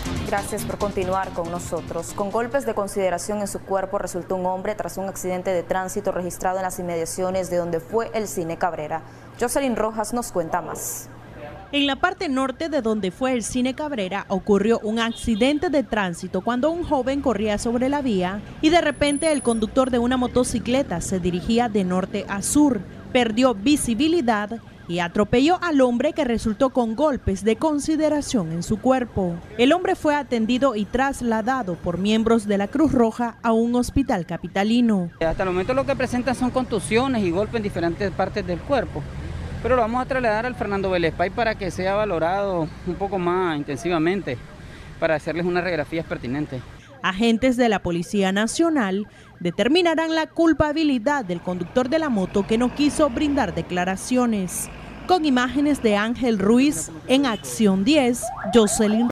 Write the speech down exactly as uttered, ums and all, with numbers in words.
Gracias por continuar con nosotros. Con golpes de consideración en su cuerpo resultó un hombre tras un accidente de tránsito registrado en las inmediaciones de donde fue el Cine Cabrera. Jocelyn Rojas nos cuenta más. En la parte norte de donde fue el Cine Cabrera ocurrió un accidente de tránsito cuando un joven corría sobre la vía y de repente el conductor de una motocicleta se dirigía de norte a sur, perdió visibilidad y atropelló al hombre, que resultó con golpes de consideración en su cuerpo. El hombre fue atendido y trasladado por miembros de la Cruz Roja a un hospital capitalino. Hasta el momento lo que presentan son contusiones y golpes en diferentes partes del cuerpo, pero lo vamos a trasladar al Fernando Vélez Pay para que sea valorado un poco más intensivamente, para hacerles unas radiografías pertinentes. Agentes de la Policía Nacional determinarán la culpabilidad del conductor de la moto que no quiso brindar declaraciones. Con imágenes de Ángel Ruiz, en Acción diez, Jocelyn